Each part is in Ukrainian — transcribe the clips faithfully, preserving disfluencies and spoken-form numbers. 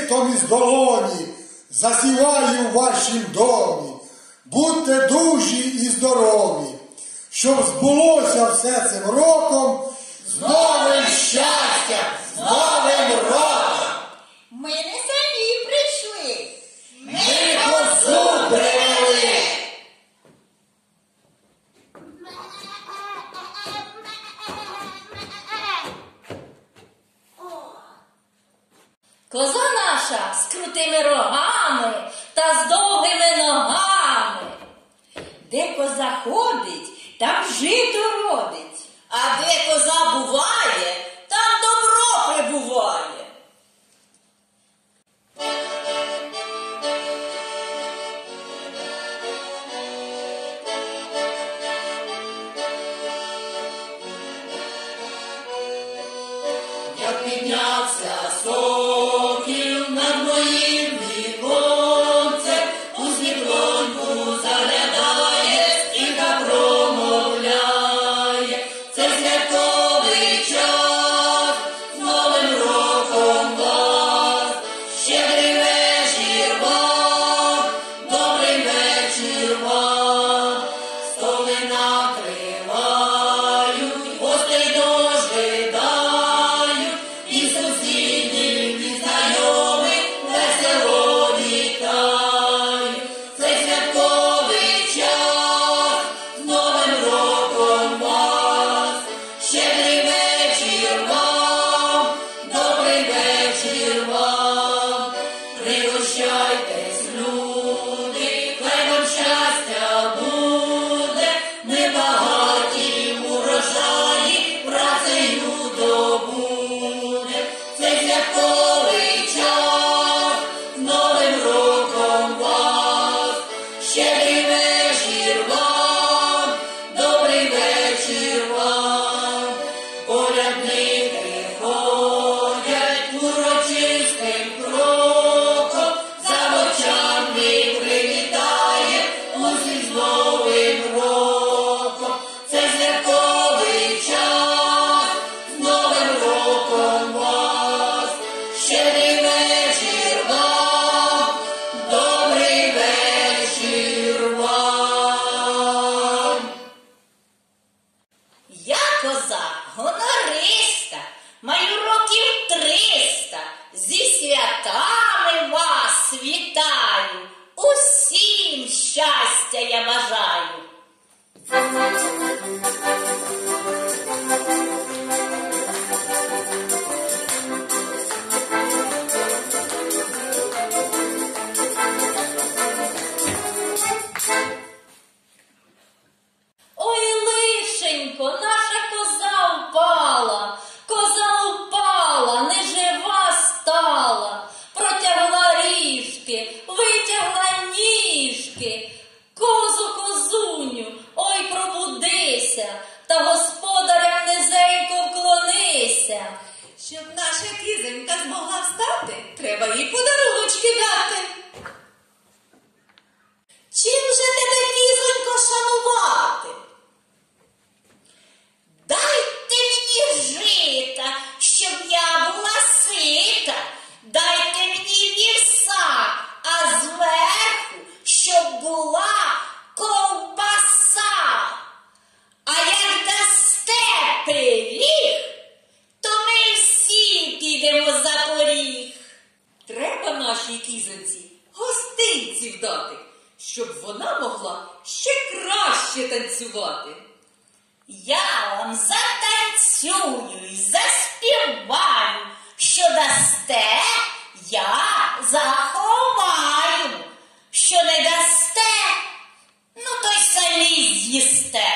житом із долоні засіваю в вашім домі. Будьте дужі і здорові, щоб збулося все цим роком. З новим щастям, з новим роком! Ми не самі прийшли. Ми козу привели! Коза наша з крутими рогами та з довгими ногами. Де коза ходить, там жито родить. А де коза буває, там добро прибуває. Як піднявся сокіл над моїм віконцем, у світлоньку заглядає і та промовляє. Це святковий час, з новим роком вас, щедрий вечір вам, добрий вечір вам, столи накривають, гостей дожидають, і сусідів, і знайомих весело вітають. Цей святковий час, з новим роком вас, щедрий вечір вам, добрий вечір вам. Пригощайтесь, люди, хай вам щастя буде, ми багаті урожаї працею добуде. Цей святковий час, з новим роком вас, щедрий вечір вам, добрий вечір вам. Колядники ходять урочистим кроком, заводчани привітає усіх з новим роком. Це святковий час, з новим роком вас, щедрий вечір вам, добрий вечір вам. Я коза гонориста, маю років триста. Зі святами вас вітаю, усім щастя я бажаю. Ой, лишенько, наша коза впала, коза впала, не жива стала, протягла ріжки, витягла ніжки. Козу, козуню, ой, пробудися, та господарям низенько вклонися. Щоб наша кізонька змогла встати, треба їй подаруночки дати. Чим же тебе, кізонько, шанувати? Дайте мені жита, щоб я була сита, дайте мені вівса, а зверху, щоб була ковбаса. А як дасте пиріг, то ми всі підемо за поріг. Треба нашій кізоньці гостинців дати, щоб вона могла ще краще танцювати. Я вам затанцюю й заспіваю, що дасте, я заховаю, що не дасте, ну то й самі з'їсте.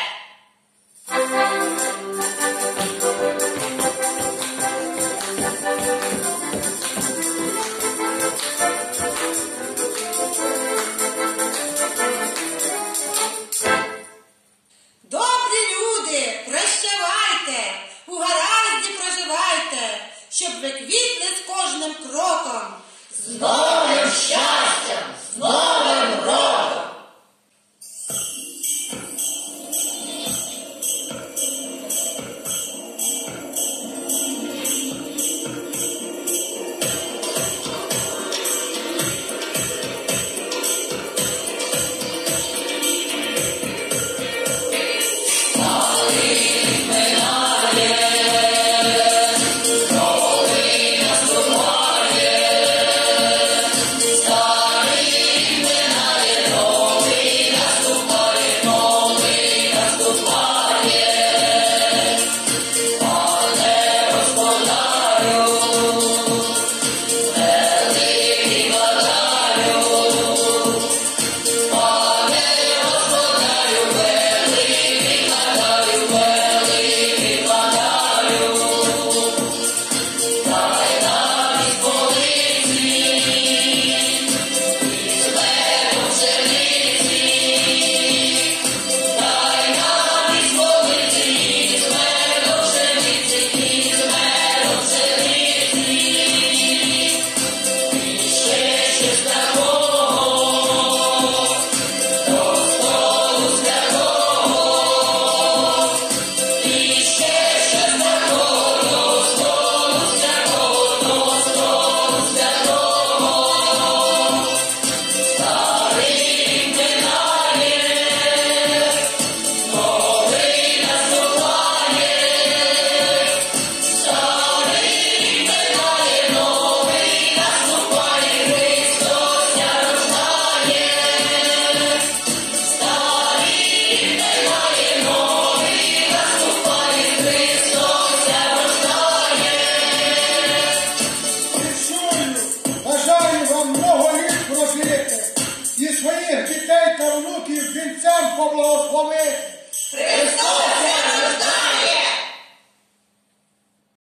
Добрі люди, прощавайте, у гаразді проживайте, щоб ви квітли з кожним кроком. З новим щастям, з новим роком! царство благослови